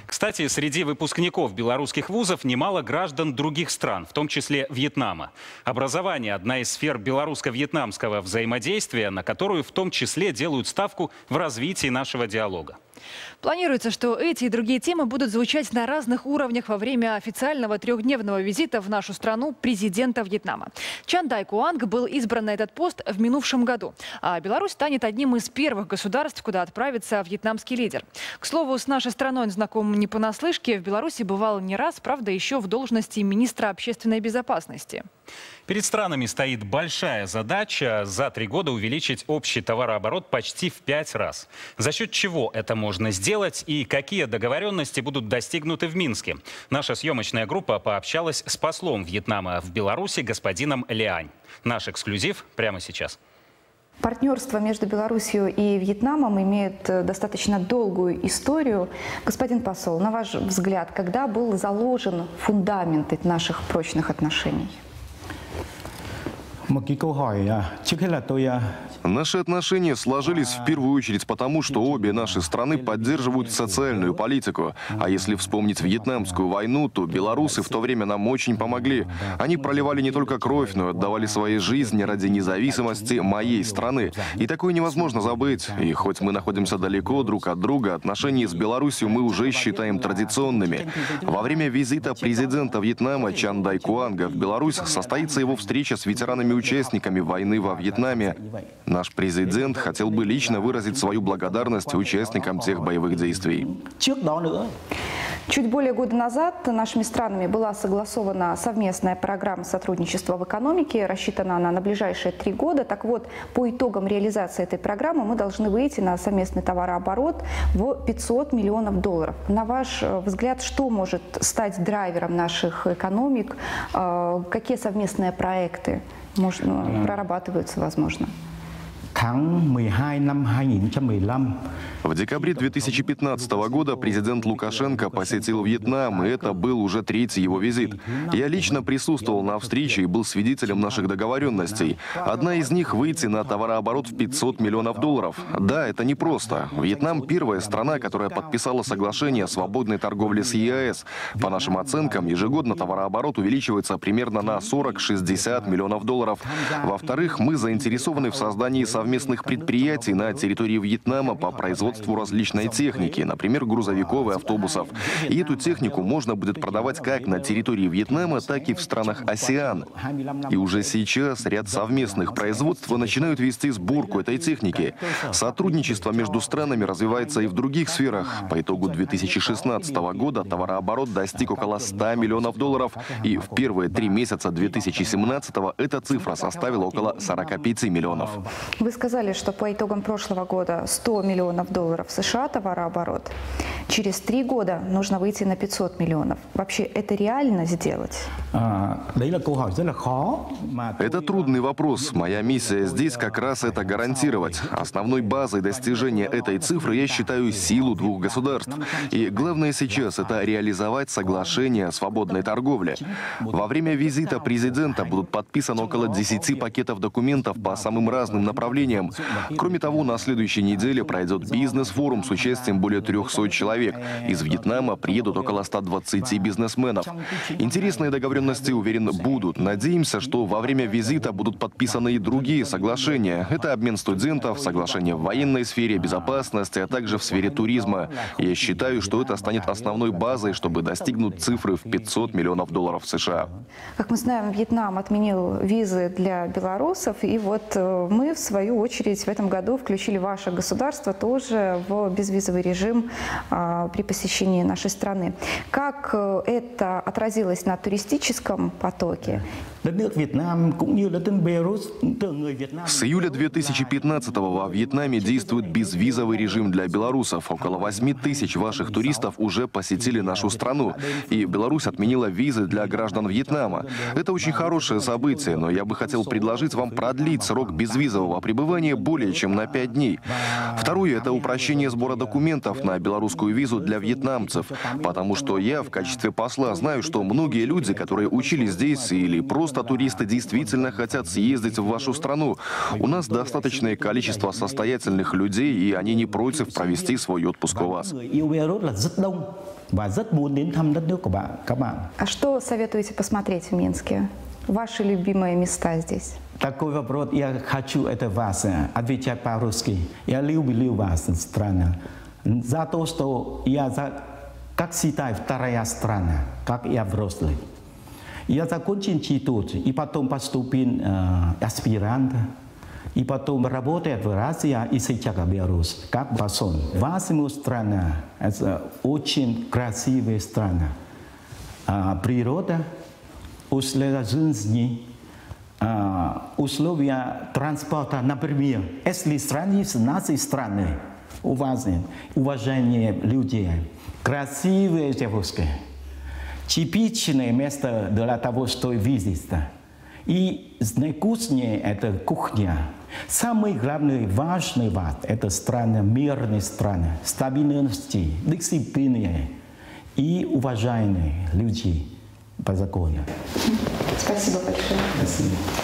Кстати, среди выпускников белорусских вузов немало граждан других стран, в том числе Вьетнама. Образование – одна из сфер белорусско-вьетнамского взаимодействия, на которую в том числе делают ставку в развитии нашего диалога. Планируется, что эти и другие темы будут звучать на разных уровнях во время официального трехдневного визита в нашу страну президента Вьетнама. Чан Дай Куанг был избран на этот пост в минувшем году. А Беларусь станет одним из первых государств, куда отправится вьетнамский лидер. К слову, с нашей страной он знаком не понаслышке. В Беларуси бывал не раз, правда, еще в должности министра общественной безопасности. Перед странами стоит большая задача за 3 года увеличить общий товарооборот почти в 5 раз. За счет чего это можно сделать и какие договоренности будут достигнуты в Минске? Наша съемочная группа пообщалась с послом Вьетнама в Беларуси господином Лиань. Наш эксклюзив прямо сейчас. Партнерство между Беларусью и Вьетнамом имеет достаточно долгую историю. Господин посол, на ваш взгляд, когда был заложен фундамент наших прочных отношений? Наши отношения сложились в первую очередь потому, что обе наши страны поддерживают социальную политику. А если вспомнить Вьетнамскую войну, то белорусы в то время нам очень помогли. Они проливали не только кровь, но и отдавали свои жизни ради независимости моей страны. И такое невозможно забыть. И хоть мы находимся далеко друг от друга, отношения с Беларусью мы уже считаем традиционными. Во время визита президента Вьетнама Чан Дай Куанга в Беларусь состоится его встреча с ветеранами-участниками войны во Вьетнаме. Наш президент хотел бы лично выразить свою благодарность участникам тех боевых действий. Чуть более года назад нашими странами была согласована совместная программа сотрудничества в экономике. Рассчитана она на ближайшие 3 года. Так вот, по итогам реализации этой программы мы должны выйти на совместный товарооборот в 500 миллионов долларов. На ваш взгляд, что может стать драйвером наших экономик? Какие совместные проекты прорабатываются, возможно? В декабре 2015 года президент Лукашенко посетил Вьетнам, и это был уже 3-й его визит. Я лично присутствовал на встрече и был свидетелем наших договоренностей. Одна из них — выйти на товарооборот в 500 миллионов долларов. Да, это непросто. Вьетнам — первая страна, которая подписала соглашение о свободной торговле с ЕАЭС. По нашим оценкам, ежегодно товарооборот увеличивается примерно на 40-60 миллионов долларов. Во-вторых, мы заинтересованы в создании совместных предприятий на территории Вьетнама по производству различной техники, например, грузовиков и автобусов. И эту технику можно будет продавать как на территории Вьетнама, так и в странах АСЕАН. И уже сейчас ряд совместных производств начинают вести сборку этой техники. Сотрудничество между странами развивается и в других сферах. По итогу 2016 года товарооборот достиг около 100 миллионов долларов, и в первые 3 месяца 2017 эта цифра составила около 45 миллионов. Вы сказали, что по итогам прошлого года 100 миллионов долларов США товарооборот. Через 3 года нужно выйти на 500 миллионов. Вообще это реально сделать? Это трудный вопрос. Моя миссия здесь как раз это гарантировать. Основной базой достижения этой цифры я считаю силу 2 государств. И главное сейчас это реализовать соглашение о свободной торговле. Во время визита президента будут подписаны около 10 пакетов документов по самым разным направлениям. Кроме того, на следующей неделе пройдет бизнес-форум с участием более 300 человек. Из Вьетнама приедут около 120 бизнесменов. Интересные договоренности, уверен, будут. Надеемся, что во время визита будут подписаны и другие соглашения. Это обмен студентов, соглашения в военной сфере, безопасности, а также в сфере туризма. Я считаю, что это станет основной базой, чтобы достигнуть цифры в 500 миллионов долларов США. Как мы знаем, Вьетнам отменил визы для белорусов, и вот мы, в свою очередь, в этом году включили ваше государство тоже в безвизовый режим при посещении нашей страны. Как это отразилось на туристическом потоке? С июля 2015-го во Вьетнаме действует безвизовый режим для белорусов. Около 8 тысяч ваших туристов уже посетили нашу страну. И Беларусь отменила визы для граждан Вьетнама. Это очень хорошее событие, но я бы хотел предложить вам продлить срок безвизового пребывания пребывание более чем на 5 дней. Второе – это упрощение сбора документов на белорусскую визу для вьетнамцев, потому что я в качестве посла знаю, что многие люди, которые учились здесь или просто туристы, действительно хотят съездить в вашу страну. У нас достаточное количество состоятельных людей, и они не против провести свой отпуск у вас. А что советуете посмотреть в Минске? Ваши любимые места здесь? Такой вопрос я хочу это вас отвечать по-русски. Я люблю вас, страна. За то, что я, как считаю, вторая страна, как я взрослый. Я закончил институт, и потом поступил аспирант, и потом работает в России и сейчас в Беларуси, как посол. Ваша страна – это очень красивая страна. Природа, условия жизни, условия транспорта, например, если сравнить с нашей страной, уважение людей, красивые девушки, типичное место для того, чтобы видеть. И наивкуснее это кухня. Самый главный, важный – это страна, мирная страна, стабильности, дисциплины и уважаемые люди по закону. Спасибо большое. Спасибо.